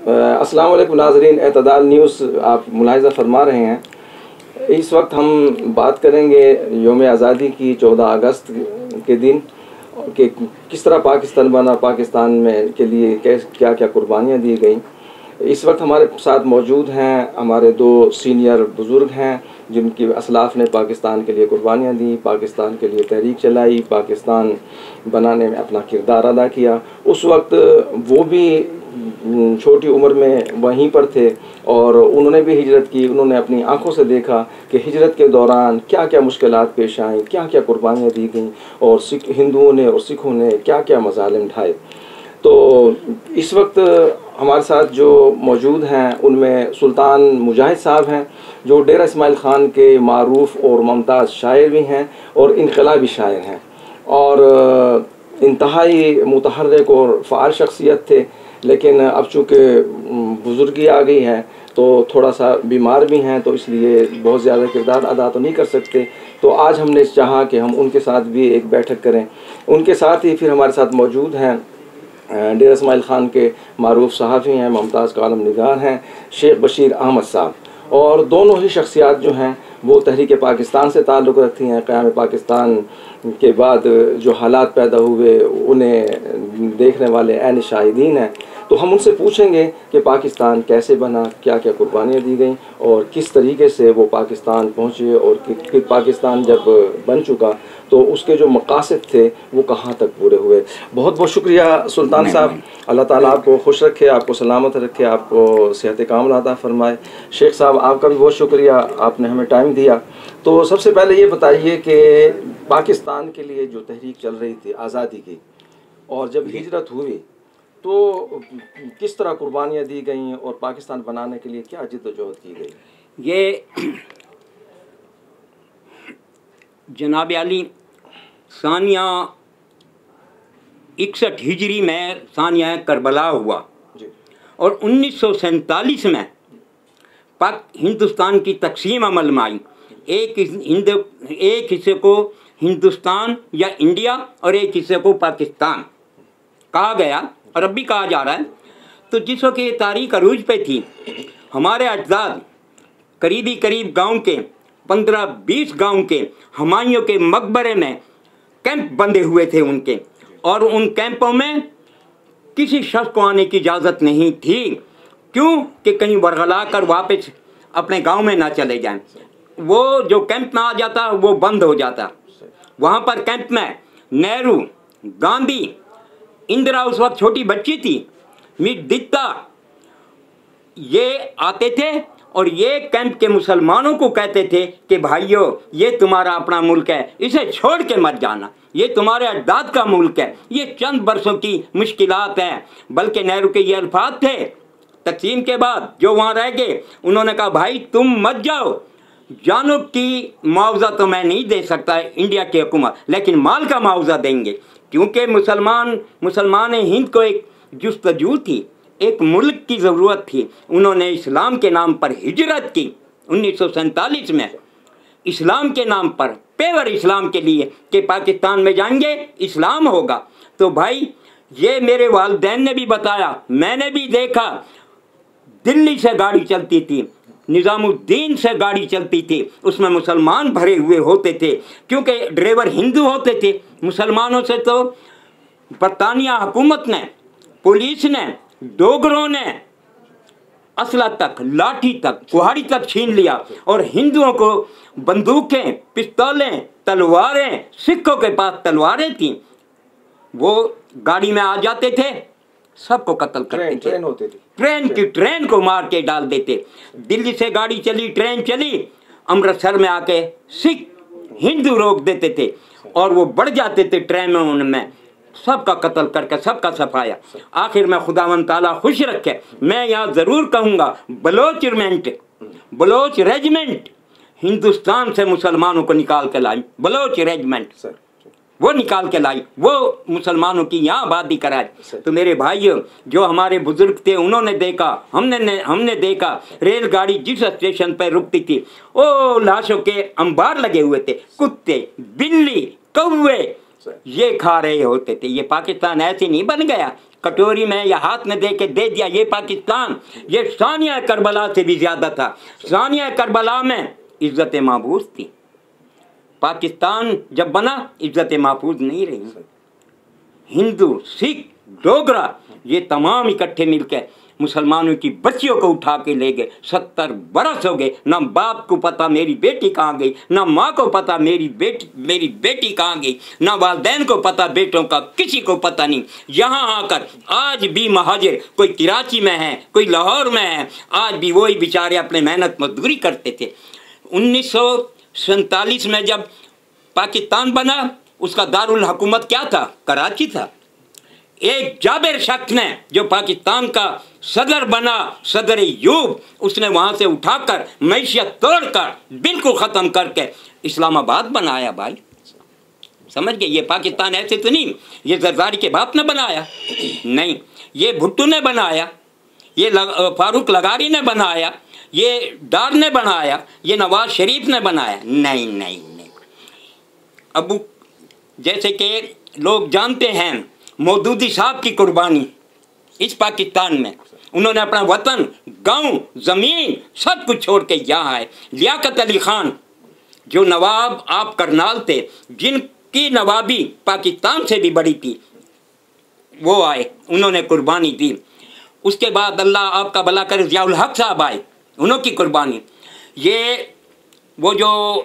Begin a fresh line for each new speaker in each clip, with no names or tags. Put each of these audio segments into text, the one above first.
अस्सलाम वालेकुम नाज़रीन, एतदाल न्यूज़ आप मुलाहिज़ा फरमा रहे हैं। इस वक्त हम बात करेंगे यौम आज़ादी की 14 अगस्त के दिन कि किस तरह पाकिस्तान बना, पाकिस्तान में के लिए क्या क्या कुर्बानियाँ दी गई। इस वक्त हमारे साथ मौजूद हैं हमारे दो सीनियर बुज़ुर्ग हैं जिनकी असलाफ़ ने पाकिस्तान के लिए कुर्बानियाँ दी, पाकिस्तान के लिए तहरीक चलाई, पाकिस्तान बनाने में अपना किरदार अदा किया। उस वक्त वो भी छोटी उम्र में वहीं पर थे और उन्होंने भी हिजरत की। उन्होंने अपनी आंखों से देखा कि हिजरत के दौरान क्या क्या मुश्किलात पेश आईं, क्या क्या कुर्बानियाँ दी गईं और हिंदुओं ने और सिखों ने क्या क्या मज़ालिम ढाए। तो इस वक्त हमारे साथ जो मौजूद हैं उनमें सुल्तान मुजाहिद साहब हैं जो डेरा इस्माइल ख़ान के मारूफ़ और मुमताज़ शायर भी हैं और इनकलाबी शायर हैं और इंतहाई मुतहर्रिक और फ़ाल शख्सियत थे। लेकिन अब चूँकि बुज़ुर्गी आ गई है तो थोड़ा सा बीमार भी हैं, तो इसलिए बहुत ज़्यादा किरदार अदा तो नहीं कर सकते। तो आज हमने चाहा कि हम उनके साथ भी एक बैठक करें। उनके साथ ही फिर हमारे साथ मौजूद हैं डेरा इस्माइल ख़ान के मारूफ़ सहाफ़ी हैं, मुमताज़ कालम निगार हैं, शेख बशीर अहमद साहब। और दोनों ही शख्सियात जो हैं वो तहरीक पाकिस्तान से ताल्लुक़ रखती हैं। क़याम पाकिस्तान के बाद जो हालात पैदा हुए उन्हें देखने वाले ऐन शाहिदीन हैं। तो हम उनसे पूछेंगे कि पाकिस्तान कैसे बना, क्या क्या कुर्बानियाँ दी गईं और किस तरीके से वो पाकिस्तान पहुँचे और कि पाकिस्तान जब बन चुका तो उसके जो मकासद थे वो कहाँ तक पूरे हुए। बहुत बहुत शुक्रिया सुल्तान साहब, अल्लाह ताला आपको खुश रखे, आपको सलामत रखे, आपको सेहत कामिला अता फरमाए। शेख साहब आपका भी बहुत शुक्रिया, आपने हमें टाइम दिया। तो सबसे पहले ये बताइए कि पाकिस्तान के लिए जो तहरीक चल रही थी आज़ादी की और जब हिजरत हुई तो किस तरह कुर्बानियाँ दी गईं और पाकिस्तान बनाने के लिए क्या जिद्दोजहद की गई।
ये जनाब आली सानिया 61 हिजरी में सानिया करबला हुआ
जी।
और 1947 में हिंदुस्तान की तकसीम अमल में आई। एक हिस्से को हिंदुस्तान या इंडिया और एक हिस्से को पाकिस्तान कहा गया और अब भी कहा जा रहा है। तो जिस वक्त ये तारीख अरूज पे थी, हमारे अजदाद करीब गांव के 15-20 गांव के हमायूं के मकबरे में कैंप बंधे हुए थे उनके, और उन कैंपों में किसी शख्स को आने की इजाज़त नहीं थी। क्यों कि कहीं वरगला कर वापस अपने गांव में ना चले जाएं। वो जो कैंप में आ जाता वो बंद हो जाता। वहाँ पर कैंप में नेहरू, गांधी, इंदिरा उस वक्त छोटी बच्ची थी, मीर दित्ता, ये आते थे और ये कैंप के मुसलमानों को कहते थे कि भाइयों ये तुम्हारा अपना मुल्क है, इसे छोड़ के मत जाना, ये तुम्हारे अजदाद का मुल्क है, ये चंद बरसों की मुश्किलात हैं। बल्कि नेहरू के ये अल्फाज थे तकसीम के बाद जो वहाँ रह गए, उन्होंने कहा भाई तुम मत जाओ, जानों की मुआवजा तो मैं नहीं दे सकता इंडिया की हुकूमत, लेकिन माल का मुआवजा देंगे। क्योंकि मुसलमान हिंद को एक जुस्तजू थी, एक मुल्क की ज़रूरत थी। उन्होंने इस्लाम के नाम पर हिजरत की 1947 में, इस्लाम के नाम पर, पेवर इस्लाम के लिए कि पाकिस्तान में जाएंगे इस्लाम होगा। तो भाई ये मेरे वालिदैन ने भी बताया, मैंने भी देखा, दिल्ली से गाड़ी चलती थी, निज़ामुद्दीन से गाड़ी चलती थी, उसमें मुसलमान भरे हुए होते थे क्योंकि ड्राइवर हिंदू होते थे। मुसलमानों से तो बरतानिया हुकूमत ने, पुलिस ने, डोगरों ने असला तक, लाठी तक, कुहाड़ी तक छीन लिया और हिंदुओं को बंदूकें, पिस्तौलें, तलवारें, सिखों के पास तलवारें थीं, वो गाड़ी में आ जाते थे, सबको कत्ल करते थे।
ट्रेन होती थी,
ट्रेन को मार के डाल देते। दिल्ली से गाड़ी चली, ट्रेन चली, अमृतसर में आके सिख हिंदू रोक देते थे और वो बढ़ जाते थे ट्रेन में, उनमें सबका कत्ल करके सबका सफाया। आखिर में खुदावंद ताला खुश रखे, मैं यहाँ ज़रूर कहूँगा बलोच रेजिमेंट हिंदुस्तान से मुसलमानों को निकाल के लाई, बलोच रेजिमेंट वो निकाल के लाई, वो मुसलमानों की यहाँ आबादी कराई। तो मेरे भाइयों, जो हमारे बुजुर्ग थे उन्होंने देखा, हमने देखा रेलगाड़ी जिस स्टेशन पर रुकती थी ओ लाशों के अंबार लगे हुए थे, कुत्ते, बिल्ली, कौवे, ये खा रहे होते थे। ये पाकिस्तान ऐसे नहीं बन गया कटोरी में या हाथ में दे के दे दिया। ये पाकिस्तान ये सानिया करबला से भी ज़्यादा था। सानिया करबला में इज़्ज़त महफूज थी। पाकिस्तान जब बना इज़्ज़त महफूज नहीं रही। हिंदू, सिख, डोगरा ये तमाम इकट्ठे मिलकर मुसलमानों की बच्चियों को उठा के ले गए। 70 बरस हो गए, ना बाप को पता मेरी बेटी कहाँ गई, ना माँ को पता मेरी बेटी कहाँ गई, ना वालिदैन को पता बेटों का, किसी को पता नहीं। यहाँ आकर आज भी महाजिर कोई कराची में है, कोई लाहौर में है, आज भी वही बेचारे अपने मेहनत मजदूरी करते थे। 1947 में जब पाकिस्तान बना उसका दारुल हुकूमत क्या था? कराची था। एक जाबिर शख्स ने जो पाकिस्तान का सदर बना, सदर यूब, उसने वहाँ से उठाकर मैशियत तोड़कर बिल्कुल ख़त्म करके इस्लामाबाद बनाया। भाई समझ गए? ये पाकिस्तान ऐसे तो नहीं ये जरदारी के बाप ने बनाया, नहीं, ये भुट्टो ने बनाया, ये फारूक लगारी ने बनाया, ये डार ने बनाया, ये नवाज शरीफ ने बनाया, नहीं नहीं नहीं। अबू जैसे कि लोग जानते हैं मौदूदी साहब की कुर्बानी इस पाकिस्तान में, उन्होंने अपना वतन, गांव, ज़मीन सब कुछ छोड़ के यहाँ आए। लियाकत अली खान जो नवाब आप करनाल थे, जिनकी नवाबी पाकिस्तान से भी बड़ी थी, वो आए, उन्होंने कुर्बानी दी। उसके बाद अल्लाह आपका भला करे ज़ियाउल हक साहब आए, उन्होंने कुर्बानी। ये वो जो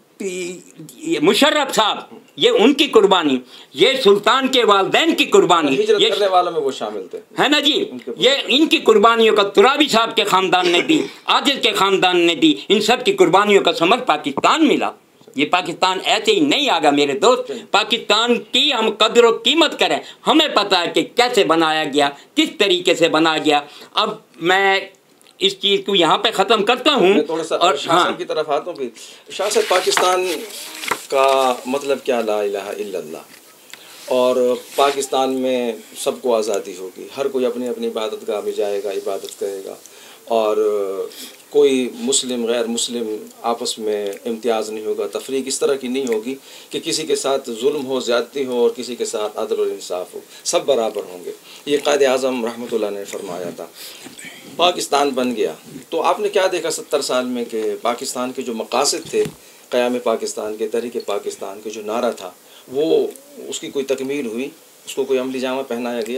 मुशर्रफ साहब, ये उनकी कुर्बानी, ये सुल्तान के वालिदैन की कुर्बानी, ये
करने वालों में वो शामिल थे,
है ना जी। ये इनकी कुर्बानियों का तुराबी साहब के खानदान ने दी, आजिज के खानदान ने दी, इन सब की कुर्बानियों का समझ पाकिस्तान मिला। ये पाकिस्तान ऐसे ही नहीं आ गया मेरे दोस्त। पाकिस्तान की हम कदर और कीमत करें, हमें पता है कि कैसे बनाया गया, किस तरीके से बनाया गया। अब मैं इस चीज़ को यहाँ पे ख़त्म करता हूँ
थोड़ा सा और शासन की तरफ आता हूँ कि शासन पाकिस्तान का मतलब क्या, ला इलाहा इल्लल्लाह, और पाकिस्तान में सबको आज़ादी होगी, हर कोई अपनी अपनी इबादत गाह में जाएगा, इबादत करेगा, और कोई मुस्लिम गैर मुस्लिम आपस में इम्तियाज़ नहीं होगा, तफरीक इस तरह की नहीं होगी कि किसी के साथ जुल्म हो, ज़्यादती हो और किसी के साथ अदल और इंसाफ हो, सब बराबर होंगे। ये कायदे आज़म रहमतुल्लाह ने फरमाया था। पाकिस्तान बन गया तो आपने क्या देखा 70 साल में कि पाकिस्तान के जो मकासद थे, क़याम पाकिस्तान के, तहरीक पाकिस्तान के जो नारा था, वो उसकी कोई तकमील हुई, उसको कोई अमली जामा पहनाया गया?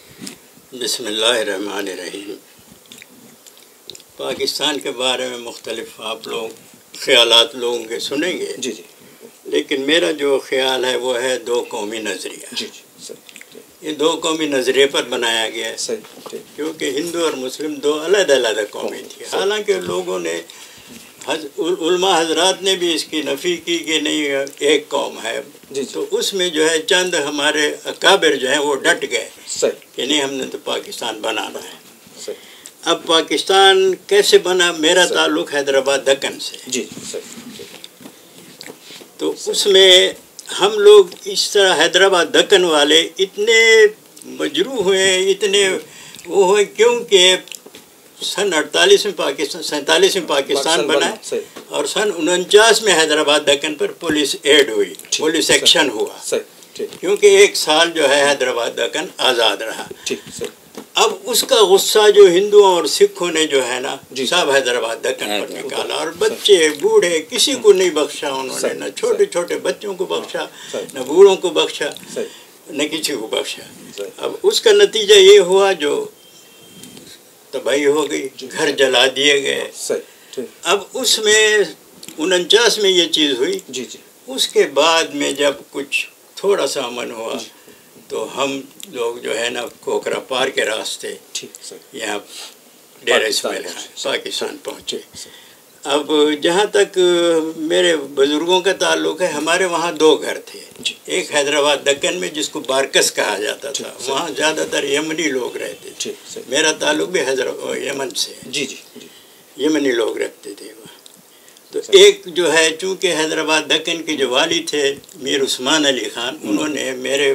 बिस्मिल्लाहिर्रहमानिर्रहीम। पाकिस्तान के बारे में मुख्तलिफ आप लोग ख़यालात लोगों के सुनेंगे,
जी जी,
लेकिन मेरा जो ख्याल है वो है दो कौमी नज़रिया।
जी जी, सही,
ये दो कौमी नज़रिए पर बनाया गया है,
सही,
क्योंकि हिंदू और मुस्लिम दो अलग अलग कौमें थी। हालांकि लोगों ने उलमा हजरात ने भी इसकी नफ़ी की कि नहीं एक कौम है, तो उसमें जो है चंद हमारे अकाबिर जो हैं वो डट गए कि नहीं हमने तो पाकिस्तान बनाना है। अब पाकिस्तान कैसे बना? मेरा ताल्लुक़ हैदराबाद दक्कन से,
जी,
तो उसमें हम लोग इस तरह हैदराबाद दक्कन वाले इतने मजरूह हुए, इतने वो हुए, क्योंकि सन 48 में पाकिस्तान, 47 में पाकिस्तान बना और सन 49 में हैदराबाद दक्कन पर पुलिस एड हुई, पुलिस एक्शन हुआ, क्योंकि एक साल जो है हैदराबाद दक्कन आज़ाद रहा। अब उसका गुस्सा जो हिंदुओं और सिखों ने जो है ना सब हैदराबाद दक्कन पर निकाला, और बच्चे बूढ़े किसी को नहीं बख्शा उन्होंने, न छोटे छोटे बच्चों को बख्शा, न बूढ़ों को बख्शा, न किसी को बख्शा। अब उसका नतीजा ये हुआ जो तबाही हो गई, घर जला दिए गए। अब उसमें 49 में ये चीज़ हुई। उसके बाद में जब कुछ थोड़ा सा अमन हुआ तो हम लोग जो है ना कोकरा पार के रास्ते यहाँ डेरा इस्माइल खान पाकिस्तान पहुँचे। अब जहाँ तक मेरे बुज़ुर्गों का ताल्लुक़ है, हमारे वहाँ दो घर थे, एक हैदराबाद दक्कन में जिसको बारकस कहा जाता था, वहाँ ज़्यादातर यमनी लोग रहते थे। मेरा ताल्लुक़ भी यमन से, यमनी लोग रहते थे वहाँ। तो एक जो है, चूँकि हैदराबाद दक्कन के जो वाली थे मीर उस्मान अली ख़ान, उन्होंने मेरे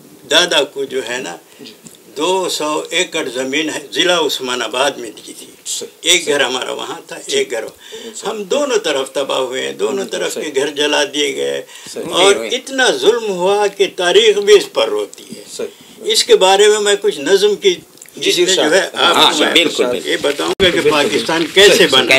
दादा को जो है ना 200 एकड़ ज़मीन ज़िला उस्मानाबाद में दी थी। ایک گھر ہمارا وہاں تھا، ایک گھر ہم دونوں طرف تباہ ہوئے ہیں، دونوں طرف کے گھر جلا دیے گئے، اور اتنا ظلم ہوا کہ تاریخ بھی اس پر روتی ہے۔ اس کے بارے میں میں کچھ نظم کی جو ہے آپ کو یہ بتاؤں گا کہ پاکستان کیسے بنا۔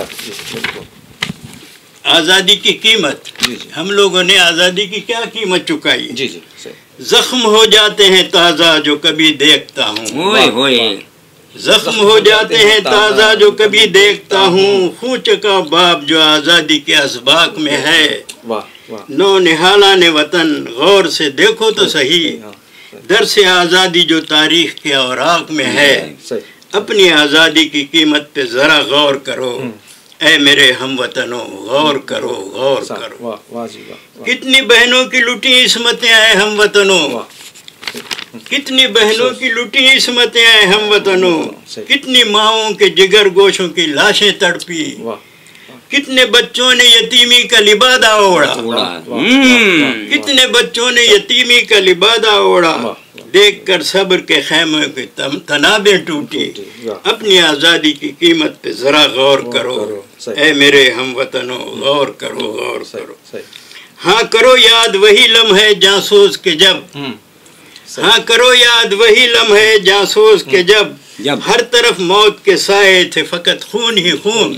آزادی کی قیمت، ہم لوگوں نے آزادی کی کیا قیمت چکائی؟ زخم ہو جاتے ہیں تازہ جو کبھی دیکھتا ہوں، زخم ہو جاتے ہیں تازہ جو کبھی دیکھتا ہوں، خون چکا باپ جو آزادی کے اسباق میں ہے، نو نہالان وطن غور سے دیکھو تو صحیح، درس آزادی جو تاریخ کے اوراق میں ہے، اپنی آزادی کی قیمت پہ ذرا غور کرو، اے میرے ہم وطنوں غور کرو غور کرو۔ کتنی بہنوں کی لٹی عصمتیں آئے ہم وطنوں، کتنی بہنوں کی لٹی عصمتیں آئے ہم وطنوں، کتنی ماؤں کے جگر گوشوں کی لاشیں تڑپی، کتنے بچوں نے یتیمی کا لبادہ اوڑا، کتنے بچوں نے یتیمی کا لبادہ اوڑا، دیکھ کر صبر کے خیموں کی تنابیں ٹوٹی، اپنی آزادی کی قیمت پہ ذرا غور کرو، اے میرے ہم وطنوں غور کرو غور کرو۔ ہاں کرو یاد وہی لمحے جاسوس کے جب، ہاں کرو یاد وہی لمحے جاسوس کے جب ہر طرف موت کے سائے تھے فقط خون ہی خون،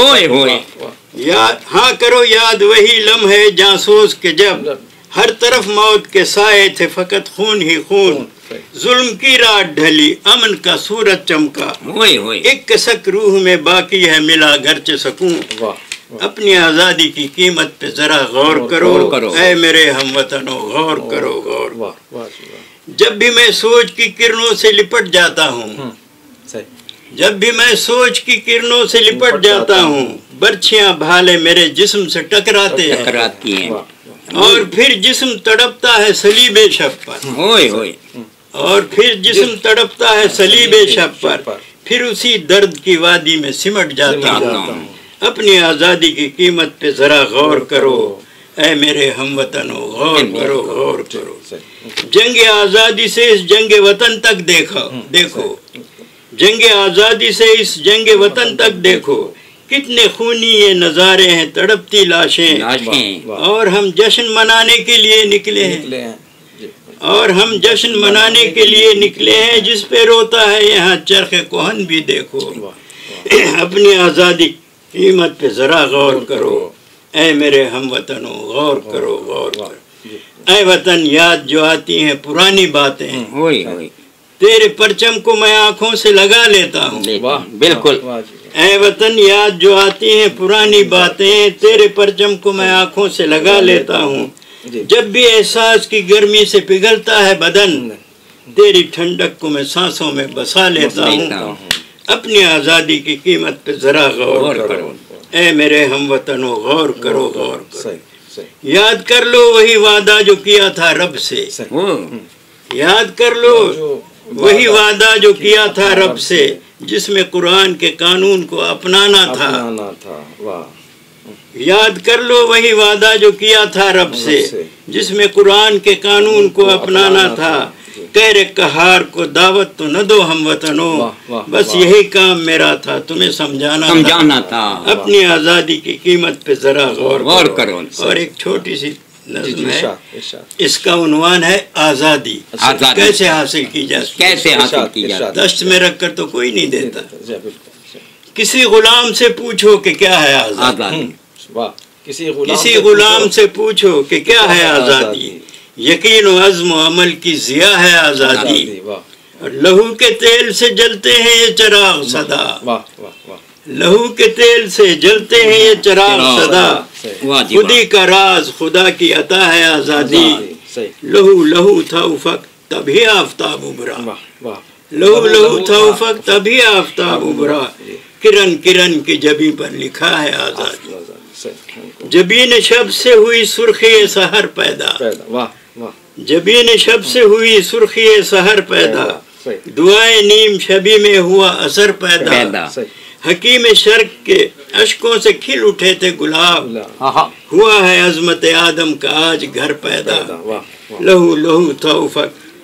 ہاں کرو یاد وہی لمحے جاسوس کے جب ہر طرف موت کے سائے تھے فقط خون ہی خون، ظلم کی رات ڈھلی امن کا سورج چمکا، ایک کسک روح میں باقی ہے ملا گرچہ سکون، اپنی آزادی کی قیمت پہ ذرا غور کرو، اے میرے ہم وطنوں غور کرو غور کرو۔ جب بھی میں سوچ کی کرنوں سے لپٹ جاتا ہوں، جب بھی میں سوچ کی کرنوں سے لپٹ جاتا ہوں، برچھیاں بھالے میرے جسم سے ٹکراتے ہیں، اور پھر جسم تڑپتا ہے صلیب شب پر، اور پھر جسم تڑپتا ہے صلیب شب پر، پھر اسی درد کی وادی میں سمٹ جاتا ہوں، اپنی آزادی کی قیمت پہ ذرا غور کرو، اے میرے ہم وطنوں غور کرو غور کرو۔ جنگ آزادی سے اس جنگ وطن تک دیکھو، جنگ آزادی سے اس جنگ وطن تک دیکھو، کتنے خونی یہ نظارے ہیں تڑپتی لاشیں، اور ہم جشن منانے کے لیے نکلے ہیں، اور ہم جشن منانے کے لیے نکلے ہیں، جس پہ روتا ہے یہاں چرخ کوہن بھی دیکھو، اپنی آزادی قیمت پہ ذرا غور کرو، اے میرے ہم وطنوں غور کرو غور کرو۔ اے وطن یاد جو آتی ہیں پرانی باتیں، تیرے پرچم کو میں آنکھوں سے لگا لیتا ہوں،
بالکل۔
اے وطن یاد جو آتی ہیں پرانی باتیں، تیرے پرچم کو میں آنکھوں سے لگا لیتا ہوں، جب بھی احساس کی گرمی سے پگھلتا ہے بدن، تیری ٹھنڈک کو میں سانسوں میں بسا لیتا ہوں، اپنی آزادی کی قیمت پہ ذرا غور کرو، اے میرے ہم وطنوں غور کرو غور کرو۔ یاد کر لو وہی وعدہ جو کیا تھا رب سے، یاد کر لو وہی وعدہ جو کیا تھا رب سے، جس میں قرآن کے قانون کو اپنانا تھا، یاد کر لو وہی وعدہ جو کیا تھا رب سے، جس میں قرآن کے قانون کو اپنانا تھا، تیرے قہار کو دعوت تو نہ دو ہم وطنوں، بس یہی کام میرا تھا تمہیں سمجھانا تھا، اپنی آزادی کی قیمت پہ ذرا غور کرو۔ اور ایک چھوٹی سی نظم ہے، اس کا عنوان ہے آزادی کیسے حاصل کی جائے، دشت میں رکھ کر تو کوئی نہیں دیتا۔ کسی غلام سے پوچھو کہ کیا ہے آزادی، کسی غلام سے پوچھو کہ کیا ہے آزادی، یقین و عزم و عمل کی ضیاء ہے آزادی، لہو کے تیل سے جلتے ہیں یہ چراغ صدا، لہو کے تیل سے جلتے ہیں یہ چراغ صدا، خودی کا راز خدا کی عطا ہے آزادی، لہو لہو تھا افق تبھی آفتاب ابھرا، لہو لہو تھا افق تبھی آفتاب ابھرا، کرن کرن کی جبیں پر لکھا ہے آزادی، جبین شب سے ہوئی سرخی سحر پیدا، جبین شب سے ہوئی سرخی سحر پیدا، دعائے نیم شبی میں ہوا اثر پیدا، حکیم شرق کے اشکوں سے کھل اٹھے تھے گلاب، ہوا ہے عظمت آدم کا آج گھر پیدا، لہو لہو تھا افق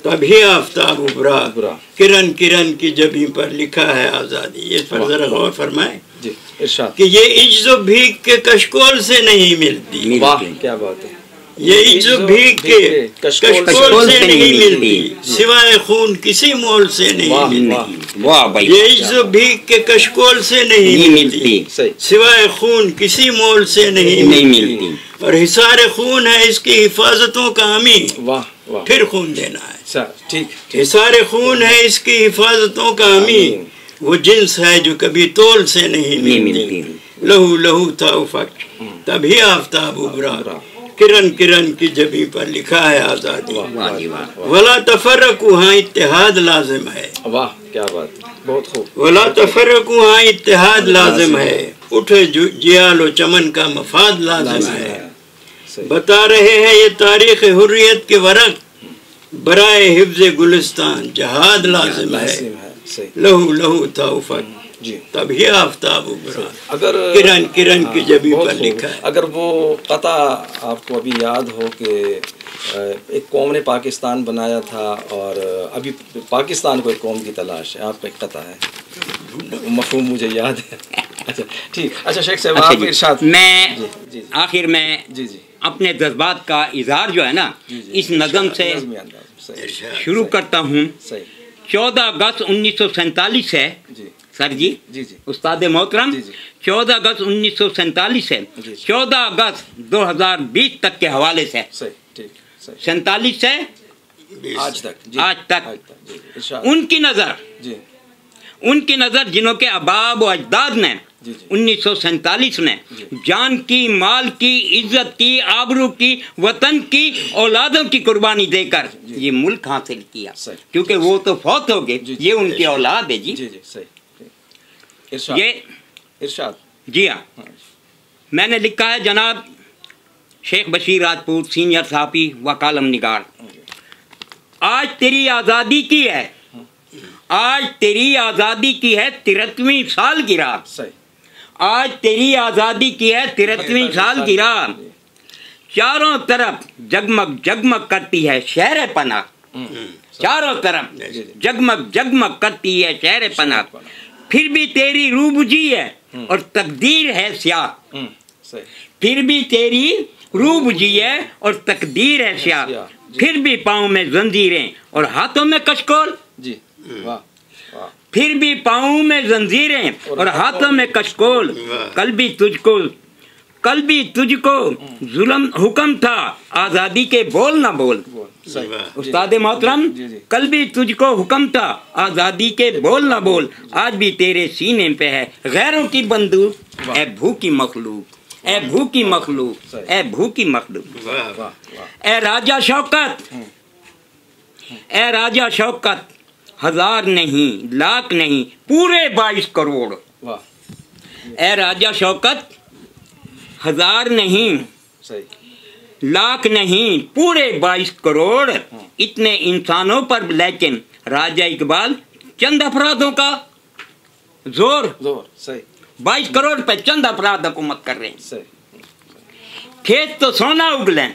तभी आफताब उभरा, किरण किरण की जबी पर लिखा है आज़ादी। ये पर जरा गौर फरमाए
जी, इरशाद।
कि ये इज्जो भीख के कशकोल से नहीं मिलती।
वाह, क्या बात है।
ये इज्जो भीख के कशकोल से नहीं मिलती, सिवाय खून किसी मोल से नहीं मिलती।
वाह भाई,
ये इज्जो भीख के कशकोल से नहीं मिलती, सिवाय खून किसी मोल से नहीं मिलती। और हिसार खून है इसकी हिफाजतों का हमी।
वाह वाह,
फिर खून देना है,
ठीक।
हिसार खून है इसकी हिफाजतों का हमी, वो जिन्स है जो कभी तोल से नहीं मिलती। लहू लहू था उफक, तभी आफताब उभरा, किरण किरण की जबी पर लिखा है आज़ादी। वला तफर्रकू, हाँ इत्तेहाद लाजिम है।
वाह, क्या बात, बहुत खूब।
वला तफर्रकू, हाँ इत्तेहाद लाजिम है, उठे जियालो चमन का मफाद लाजिम है। बता रहे हैं ये तारीख़ हुर्रियत के वरक, बराए हिफ्ज़ गुलिस्तान जहाद लाजिम है। लहू लहू था उफक, तभी आफताब उभरा,
अगर
किरण किरण की जबी पर लिखा है।
अगर वो कता आपको अभी याद हो कि एक कौम ने पाकिस्तान बनाया था और अभी पाकिस्तान को एक कौम की तलाश है, आपका एक कता है, मफहूम मुझे याद है। अच्छा ठीक, अच्छा शेख साहब आप इरशाद।
मैं आखिर में
जी जी
अपने जज्बात का इजहार जो है ना इस नज़म से शुरू करता हूँ। 14 अगस्त 1947 है सर जी, उस्ताद मोहतरम, 14 अगस्त 1947 है, 14 अगस्त 2020 तक के हवाले से, 47 से आज तक उनकी नज़र जिन्हों के अबाब व अजदाद ने 1947 में जान की, माल की, इज्जत की, आबरू की, वतन की, औलादों की कुर्बानी देकर ये मुल्क हासिल किया, क्योंकि वो तो फौत हो गए, ये उनकी औलाद है जी। ये
इरशाद
जी हाँ, मैंने लिखा है जनाब शेख बशीर राजपूत, सीनियर सहाफ़ी व कालम निगार। आज तेरी आज़ादी की है, आज तेरी आज़ादी की है 93वीं सालगिरह, आज तेरी आज़ादी की है 93वीं सालगिरह। चारों तरफ जगमग जगमग करती है शहर पना, चारों तरफ जगमग जगमग करती है शहर पना, फिर भी तेरी रूह बुझी है और तकदीर है स्याह, फिर भी तेरी रूह बुझी है और तकदीर है स्याह, फिर भी पाँव में जंजीरें और हाथों में कशकोल, फिर भी पाँव में जंजीरें और हाथों में कशकोल। कल भी तुझको जुल्म हुक्म था, आज़ादी के बोल ना बोल। उस्ताद मोहतरम, कल भी तुझको हुक्म था, आज़ादी के बोल ना बोल। आज भी तेरे सीने पे है गैरों की बंदूक, ए भूखी मखलूक, ए भूखी मखलूक, ए भूखी मखलूक। ए राजा शौकत, ए राजा शौकत, 1000 नहीं, लाख नहीं, पूरे 22 करोड़। ए राजा शौकत, 1000 नहीं, लाख नहीं, पूरे 22 करोड़। इतने इंसानों पर लेकिन राजा इकबाल चंद अपराधों का जोर 22 करोड़ पे चंद अपराध हुकूमत कर रहे हैं। खेत तो सोना उगले,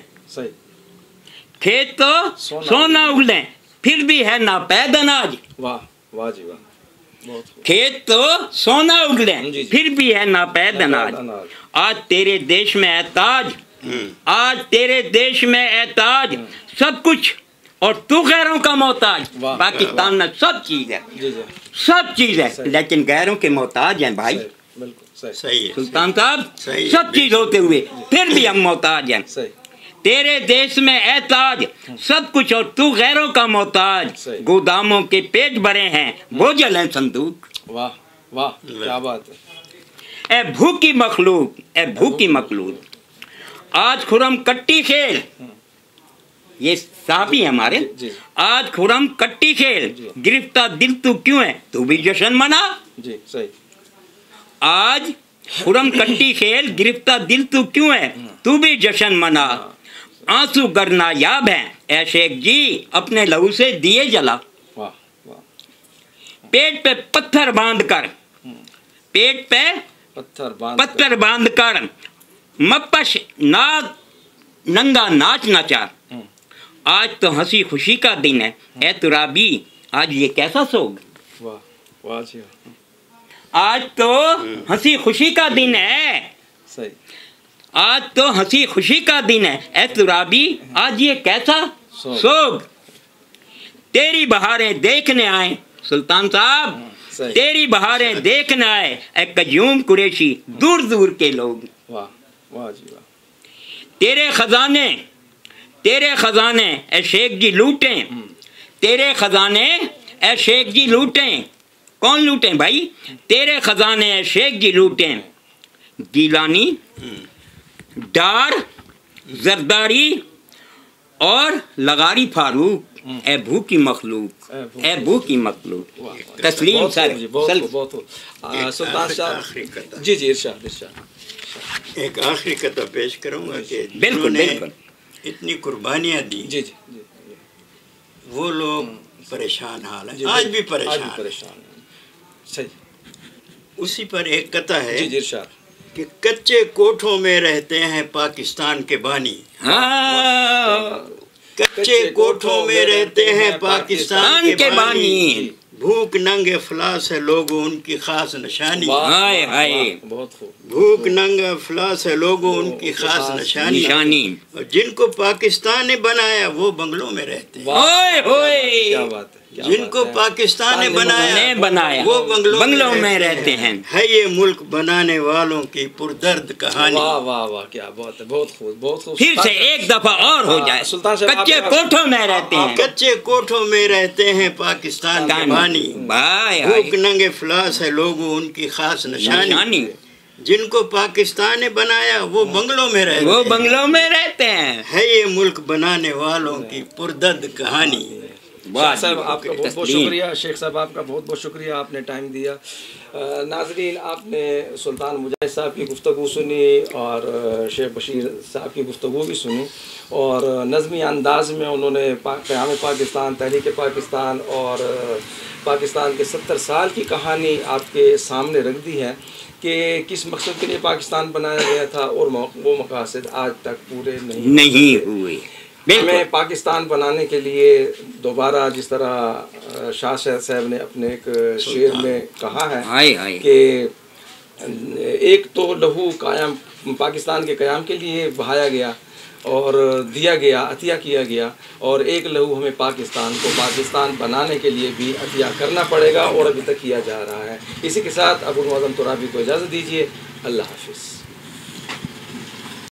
खेत तो सोना उगले, फिर भी है नापैद अनाज।
वाह वाह जी वाह,
खेत तो सोना उगले, फिर भी है नापैद अनाज। आज तेरे देश में है ताज, आज तेरे देश में है ताज, सब कुछ और तू गैरों का मोहताज। पाकिस्तान में सब चीज है, सब चीज है, लेकिन गैरों के मोहताज हैं भाई।
सही है
सुल्तान साहब, सब चीज होते हुए फिर भी हम मोहताज हैं। तेरे देश में है ताज, सब कुछ और तू गैरों का मोहताज। गोदामों के पेट भरे हैं, बोझल हैं संदूक।
वाह वाह, क्या बात है।
ए भूखी मखलूक, ए भूखी मखलूक, आज खुरम कट्टी खेल, ये साहबी हमारे, आज खुरम कट्टी खेल, गिरफ्तार दिल तू क्यों है, तू भी जश्न मना।
जी सही।
आज खुरम कट्टी खेल, गिरफ्तार दिल तू क्यों है, तू भी जश्न मना। आंसू गरना याब है ए शेख जी, अपने लहू से दिए जला।
वाह वाह।
पेट पे पत्थर बांध कर, पेट पे पत्थर बांध कर, मपश नाग नंगा नाच नचा। आज तो हंसी खुशी का दिन है, ए तुराबी आज ये कैसा सोग।
वाह वाह जी,
आज तो हंसी खुशी का दिन है,
सही।
आज तो हंसी खुशी का दिन है, ए तुराबी आज ये कैसा सोग। तेरी बहारें देखने आए सुल्तान साहब,
सही।
तेरी बहारें देखने आए ए कयूम कुरैशी दूर दूर के लोग।
वाह वाह जी वाह।
तेरे खजाने ए शेख जी लूटें, तेरे खजाने ए शेख जी लूटें। कौन लूटें भाई? तेरे खजाने ए शेख जी लूटें। गीलानी, डार, जरदारी और लगारी फारूक, ए भू की मखलूक, ए भू की मखलूक। तस्लीम सर,
सुल्तान साहब
आखिरी कथा,
जी जी, इरशाद इरशाद।
एक आखिरी कथा पेश करूंगा कि
बिल्कुल
जिन्होंने
बिल्कुल।
इतनी कुर्बानियां दी,
जी जी जी,
वो लोग परेशान हाल
जी,
है, आज भी
परेशान
परेशान।
हैं। सही।
उसी पर एक कथा है
जी जी, इरशाद।
कि कच्चे कोठों में रहते हैं पाकिस्तान के बानी,
हाँ,
कच्चे कोठों में रहते हैं पाकिस्तान के बानी, भूख नंगे अफलास है लोगों उनकी खास निशानी।
हाय हाय,
बहुत खूब।
भूख नंगे अफलास है लोगों उनकी खास निशानी। और जिनको पाकिस्तान ने बनाया वो बंगलों में रहते हैं।
ओए होए,
क्या बात है, क्या
जिनको
बात है।
पाकिस्तान ने बनाया
वो
बंगलों
में रहते हैं।
है ये मुल्क बनाने वालों की पुरदर्द कहानी।
वाह वाह वाह, क्या बात है, बहुत खूब बहुत खूब।
फिर से एक दफा और हो जाए,
सुल्तान साहब,
कच्चे कोठों में रहते हैं,
कच्चे कोठों में रहते हैं पाकिस्तान के बानी,
हाय
भूख
हाय,
नंगे फलास है लोगों उनकी खास निशानी।
निशानी।
जिनको पाकिस्तान ने बनाया वो बंगलों में रहते
वो
हैं।
बंगलों में रहते हैं।
है ये मुल्क बनाने वालों की पुरदर्द कहानी।
शेख साहब आपका बहुत बहुत शुक्रिया, शेख साहब आपका बहुत बहुत शुक्रिया, आपने टाइम दिया। नाजरीन, आपने सुल्तान मुजाहिद साहब की गुफ्तगू सुनी और शेख बशीर साहब की गुफ्तगू भी सुनी, और नज़मी अंदाज में उन्होंने क़याम पाकिस्तान, तहरीक पाकिस्तान और पाकिस्तान के 70 साल की कहानी आपके सामने रख दी है कि किस मकसद के लिए पाकिस्तान बनाया गया था और वो मकासद आज तक पूरे नहीं
हुए।
हमें पाकिस्तान बनाने के लिए दोबारा, जिस तरह शाह साहब ने अपने एक शेर में कहा है कि एक तो लहू कायम पाकिस्तान के क़याम के लिए बहाया गया और दिया गया, अतिया किया गया, और एक लहू हमें पाकिस्तान को पाकिस्तान बनाने के लिए भी अतिया करना पड़ेगा और अभी तक किया जा रहा है। इसी के साथ अबुल मुअज़्ज़म तुराबी को इजाज़त दीजिए। अल्लाह हाफ़िज़।